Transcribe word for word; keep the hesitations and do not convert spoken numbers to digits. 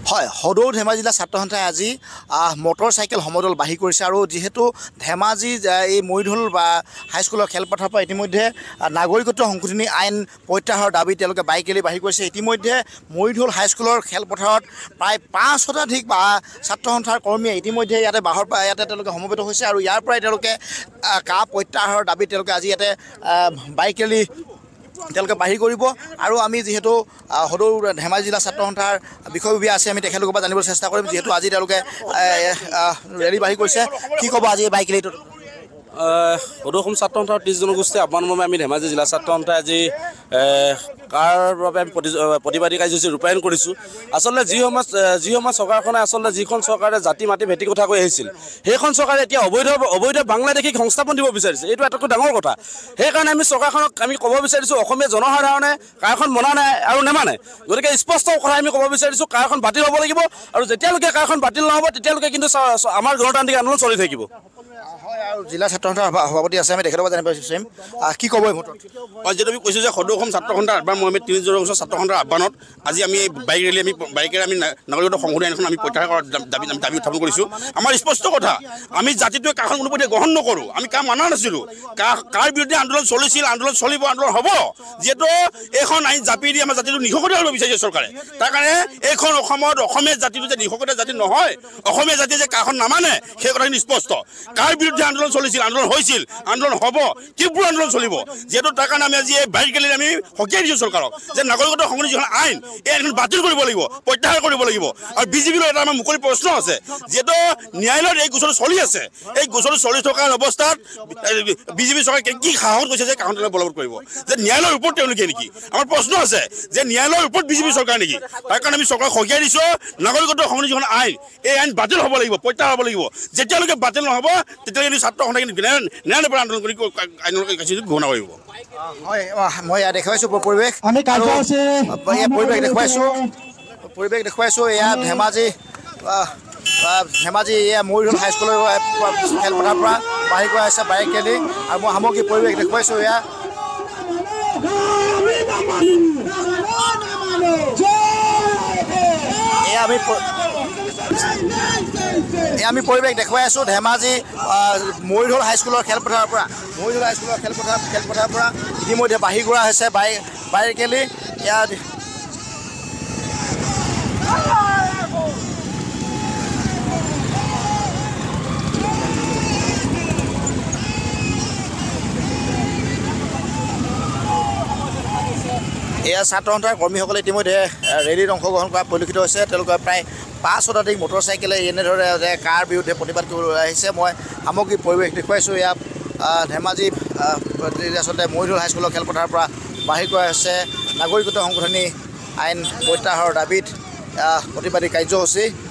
হয়, সদৌ ধেমাজি জিলা ছাত্ৰ সন্থাই আজি মটৰ চাইকেল সমদল বাঢ়ি কৰিছে আৰু যেহেতু ধেমাজি এই মৰিঢল বা হাইস্কুলৰ খেলপথাৰৰ পৰা ইতিমধ্যে নাগৰিকত্ব সংশোধনী আইন প্ৰত্যাহাৰৰ দাবী তেওঁলোকে বাইক ৰেলী বাঢ়ি কৰিছে। ইতিমধ্যে মৰিঢল হাইস্কুলৰ খেলপথাৰত প্ৰায় পাঁচ শতাধিক বা ছাত্ৰ সন্থাৰ কৰ্মীয়ে ইতিমধ্যে ইয়াতে বাহৰ পৰা ইয়াতে তেওঁলোকে সমবেত হৈছে আৰু ইয়াৰ পৰাই তেওঁলোকে কা প্ৰত্যাহাৰৰ দাবী তেওঁলোকে আজি ইয়াতে বাইক ৰেলী তেওঁলোকে বাঢ়ি কৰিব। আৰু আমি যিহেতু সদৌ ধেমাজি জিলা ছাত্ৰ সন্থাৰ বিষয়ববীয়া আছে, আমি তেখেতলোকৰ পৰা জানিবলৈ চেষ্টা কৰিম। যিহেতু আজি তেওঁলোকে ৰেলী বাঢ়ি কৰিছে, কি ক'ব আজি বাইক ৰেলীটোত? সদৌ অসম ছাত্ৰ সন্থাৰ ত্ৰিছ জনগোষ্ঠীৰ আহ্বানমৰ্মে আমি ধেমাজি জিলা ছাত্ৰ সন্থাই আজি কাৰ বাবে আমি প্ৰতিবাদী কাৰ্যসূচী ৰূপায়ণ কৰিছোঁ। আচলতে যি সমাজ যি সমাজ চৰকাৰখনে আচলতে যিখন চৰকাৰে জাতি মাটি ভেটি কথা কৈ আহিছিল, সেইখন চৰকাৰে এতিয়া অবৈধ অবৈধ বাংলাদেশীক সংস্থাপন দিব বিচাৰিছে। এইটো আটাইতকৈ ডাঙৰ কথা। সেইকাৰণে আমি চৰকাৰখনক আমি ক'ব বিচাৰিছোঁ, অসমীয়া জনসাধাৰণে কাৰখন মনা নাই আৰু নেমানে, গতিকে স্পষ্ট কথা আমি ক'ব বিচাৰিছোঁ, কাৰখন বাতিল হ'ব লাগিব। আৰু যেতিয়ালৈকে কাৰখন বাতিল নহ'ব তেতিয়ালৈকে কিন্তু আমাৰ গণতান্ত্ৰিক আন্দোলন চলি থাকিব। হয়, আৰু জিলা ছাত্ৰ সন্থাৰ সভাপতি আছে, আমি তেখেতৰ পৰা জানিব বিচাৰিম, কি ক'ব এই মুহূৰ্তত? হয়, যিহেতু আমি কৈছোঁ যে সদৌ অসম ছাত্ৰ সন্থাৰ আহ্বান মৰ্মে তিনি জনগোষ্ঠীৰ ছাত্ৰ সন্থাৰ আহ্বানত আজি আমি এই বাইক ৰেলী আমি বাইকেৰে আমি নাগৰিকত্ব সংশোধনী আইনখন আমি প্ৰত্যাহাৰ কৰাৰ দাবী দাবী উত্থাপন কৰিছোঁ। আমাৰ স্পষ্ট কথা, আমি জাতিটোৱে কাৰখন কোনোপধ্যে গ্ৰহণ নকৰোঁ, আমি কাৰ মানা নাছিলোঁ। কাৰ কাৰ বিৰুদ্ধে আন্দোলন চলিছিল, আন্দোলন চলিব, আন্দোলন হ'ব। যিহেতু এইখন আইন জাপি দি আমাৰ জাতিটো নিশকতীয়া কৰিব বিচাৰিছে চৰকাৰে। তাৰ কাৰণে এইখন অসমত অসমীয়া জাতিটো যে নিশকতীয়া জাতি নহয়, অসমীয়া জাতিয়ে যে কাৰখন নামানে, সেই কথাখিনি স্পষ্ট। কাৰ বিৰুদ্ধে আন্দোলন চলিছিল, আন্দোলন হৈছিল, আন্দোলন হ'ব, তীব্ৰ আন্দোলন চলিব। যিহেতু তাৰ কাৰণে আমি আজি এই বাইক ৰেলীত আমি সকীয়াই দিছোঁ চৰকাৰক যে নাগৰিকত্ব সংশোধনী যিখন আইন, এই আইনখন বাতিল কৰিব লাগিব, প্ৰত্যাহাৰ কৰিব লাগিব। আৰু বিজেপিলৈ এটা আমাৰ মুকলি প্ৰশ্ন আছে, যিহেতু ন্যায়ালয়ত এই গোচৰটো চলি আছে, এই গোচৰটো চলি থকাৰ অৱস্থাত বিজেপি চৰকাৰে কি সাহস কৰিছে যে কাৰখন তেওঁলোকে বলবৎ কৰিব? যে ন্যায়ালয়ৰ ওপৰত তেওঁলোকে নেকি? আমাৰ প্ৰশ্ন আছে যে ন্যায়ালয়ৰ ওপৰত বিজেপি চৰকাৰ নেকি? তাৰ কাৰণে আমি চৰকাৰক সকীয়াই দিছোঁ, নাগৰিকত্ব সংশোধনী যিখন আইন, এই আইন বাতিল হ'ব লাগিব, প্ৰত্যাহাৰ হ'ব লাগিব। যেতিয়ালৈকে বাতিল নহ'ব তেতিয়ালৈকে ছাত্ৰ সন্থাই কিন্তু ন্যায়ালয়ৰ পৰা আন্দোলন কৰি আইনৰ কাৰ্যসূচী ঘোষণা কৰিব। হয়, মই এয়া দেখুৱাইছোঁ পৰিৱেশ, পৰিৱেশ দেখুৱাইছোঁ পৰিৱেশ দেখুৱাইছোঁ এয়া ধেমাজি ধেমাজি এয়া মৰিঢল হাইস্কুলৰ খেলপথাৰৰ পৰা বাঢ়ি গৈ আছে বাইক ৰেলী। আৰু মই সামগ্ৰিক পৰিৱেশ দেখুৱাইছোঁ এয়া এয়া আমি এয়া আমি পৰিৱেশ দেখুৱাই আছোঁ ধেমাজি মৰিঢল হাইস্কুলৰ খেলপথাৰৰ পৰা মৰিঢল হাইস্কুলৰ খেলপথাৰ খেলপথাৰৰ পৰা ইতিমধ্যে বাঢ়ি কৰা হৈছে বাই বাইক ৰেলী। এয়া এয়া ছাত্ৰ সন্থাৰ কৰ্মীসকলে ইতিমধ্যে ৰেলীত অংশগ্ৰহণ কৰা পৰিলক্ষিত হৈছে। তেওঁলোকে প্ৰায় পাঁচ শতাধিক মটৰ চাইকেলে এনেদৰে কাৰ বিৰুদ্ধে প্ৰতিবাদ কৰিবলৈ আহিছে। মই সামগ্ৰিক পৰিৱেশ দেখুৱাইছোঁ এয়া ধেমাজি আচলতে মৰিঢল হাইস্কুলৰ খেলপথাৰৰ পৰা বাঢ়ি গৈ আছে নাগৰিকত্ব সংশোধনী আইন প্ৰত্যাহাৰৰ দাবীত প্ৰতিবাদী কাৰ্যসূচী।